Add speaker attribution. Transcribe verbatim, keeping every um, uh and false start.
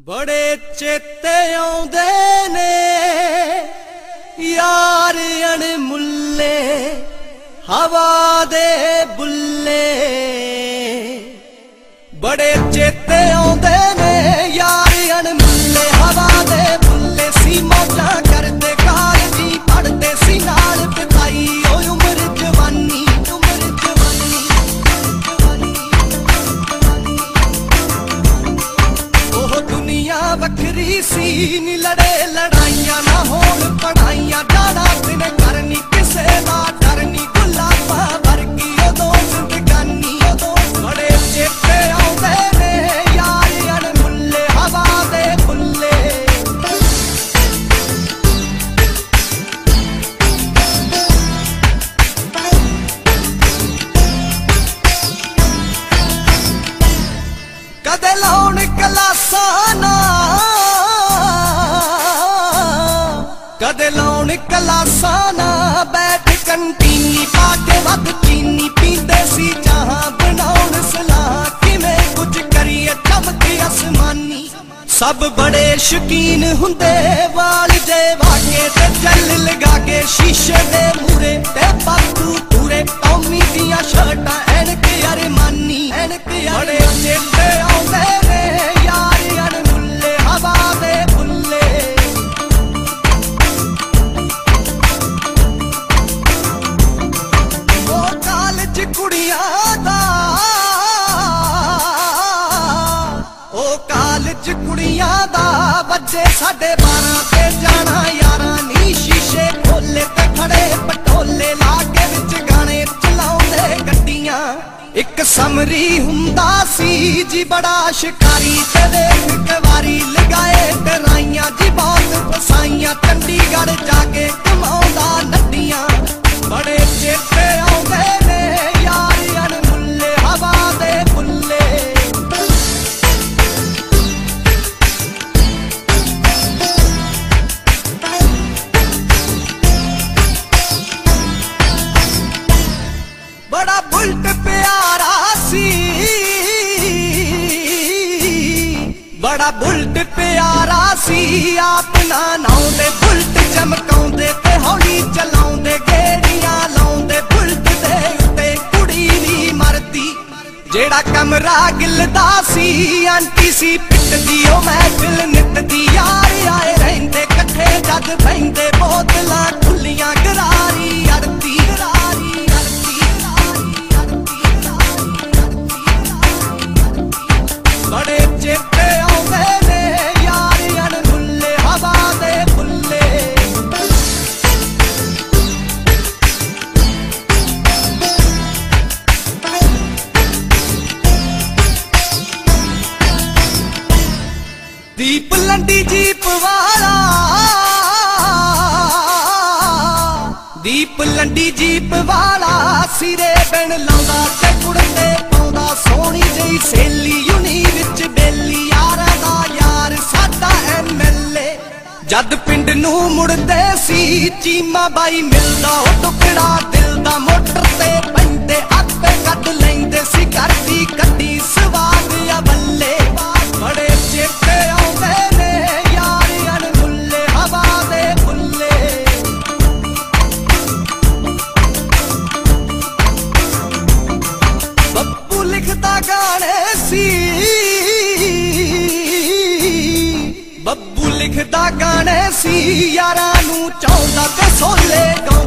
Speaker 1: बड़े चेते आउंदे ने यार अणमुल्ले हवा दे बुल्ले। बड़े चेते आउंदे ने यार अणमुल्ले हवा दे बुल्ले। सी मौजा करदे कालजी पढ़दे सी नाल बिताई ओ उम्र जवानी उम्र जवानी। ओह दुनिया वखरी सी नी लड़े लड़ाइयां ना होण पढ़ाइयां। जाना दिन करनी किसे दा डर नी गुलाबा वर्गी उदों जिंदगानी उदों। बड़े चेते आउंदे ने यार अणमुल्ले हवा दे बुल्ले। कदे लाउण क्लासां ना कदे लाउण क्लासां ना बैठ कंटीनी पाके वध चीनी पींदे सी जहां बनाउण सलाह किवें कुछ करिए चमके आसमानी। सब बड़े शकीन हुंदे वाल जे वाके ते जल लगा के शीशे दे मूरे ते बातू पूरे टॉमी दियां शर्टां ऐनक अरमानी ऐनक बड़े चेते आउंदे ने यार अणमुल्ले हवा दे बुल्ले। कुड़ियां दा ओ कालज कुड़ियां दा बच्चे साढ़े बारह ते जाना यारां नी। शीशे खोले ते खड़े पटोले लागे विच गाने चलाउंदे गड्डियां। एक समरी हुंदा सी जी बड़ा शिकारी ते देख कवारी लगाए डराइयां जी बहुत फसाइयां। चंडीगढ़ जाके कमाउंदा नड्डियां। बड़े चेते आउंदे ने यार अणमुल्ले हवा दे बुल्ले। बड़ा बुल्ट प्यारा सी बड़ा बुल्ट प्यारा सी अपना नाउंदे बुल्ट चमकाउंदे ते हौली चलाउंदे गेड़ियां लाउंदे बुल्ट दे उत्ते कुड़ी नी मरदी। जेड़ा कमरा गिलदा सी आंटी सी पिटदी ओ महफिल नितदी। यार आए रहिंदे कट्ठे जद बहिंदे बोतलां खुलियां गरारी अड़दी गरारी अड़दी गरारी अड़दी। बड़े चेते आउंदे ने यार अणमुल्ले हवा दे बुल्ले। दीप लंडी जीप वाला दीप लंडी जीप वाला सिरे बिन लाउंदा ते कुड़ते पाउंदा। सोहनी जई सहेली यूनी विच बेली यारां दा यार साडा एमएलए। जद पिंड नूं मुड़दे सी चीमा बाई मिलदा ओ टुकड़ा दिल दा। मोटर ते पैंदे आपे कढ लैंदे सी करदी कड्डी स्वाद आ बल्ले। बड़े चेते आउंदे ने यार अणमुल्ले हवा दे बुल्ले। बब्बू लिखदा गाने सी बब्बू लिखदा गाने सी यारां नूं चाहुंदा ते सोले गाउंदा।